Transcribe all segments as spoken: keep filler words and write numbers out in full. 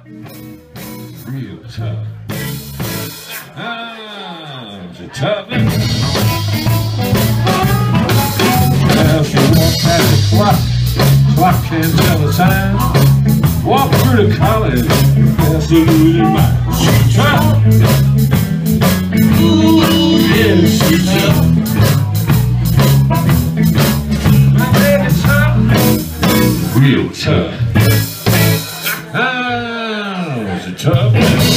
real tough. Ah, she's tough. Well, she walked past the clock. Clock can't tell the time. Walk through the college, that's a losing mind. She's tough. Ooh, yeah, she's tough. My baby's tough. Real tough. Ah, she's tough.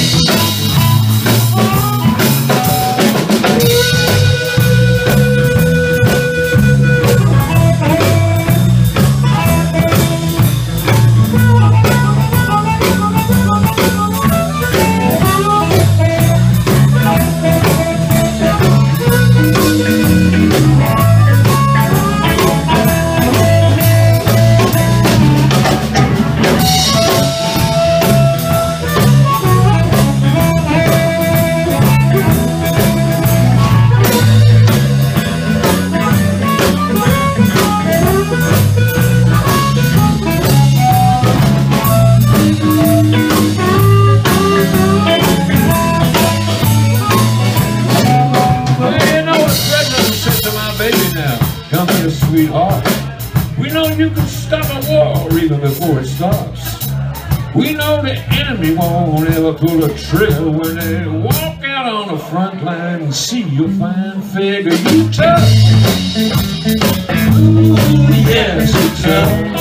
Come here, sweetheart. We know you can stop a war even before it starts. We know the enemy won't ever pull a trigger when they walk out on the front line and see your fine figure. You tough. Ooh, yes, you tough.